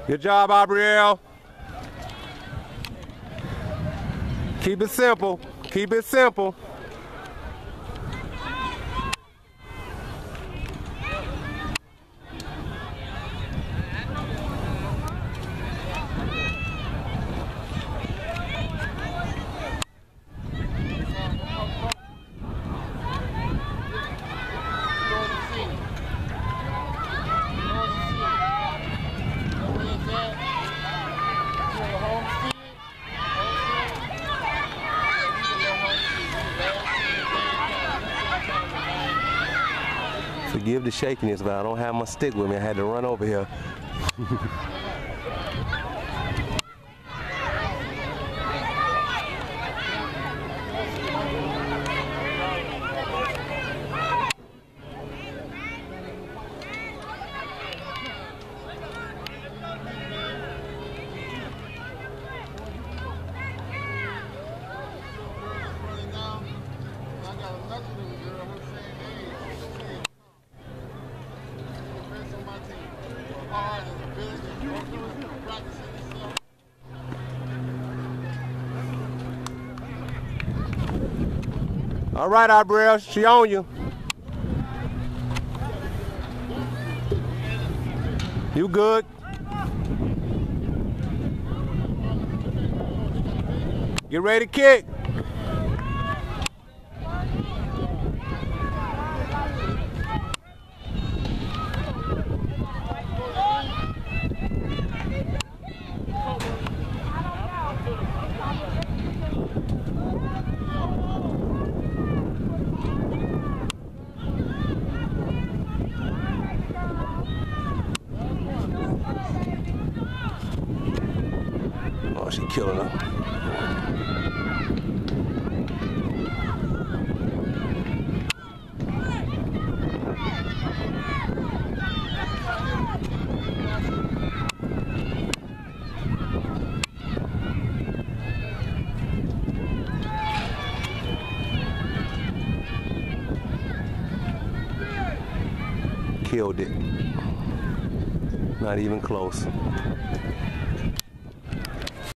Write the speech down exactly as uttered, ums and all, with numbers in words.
Good job, Arbriel. Keep it simple. Keep it simple. Forgive the shakiness, but I don't have my stick with me. I had to run over here. All right, Arbriel, she on you. You good? Get ready to kick. Oh, she killing her. Killed it. Not even close.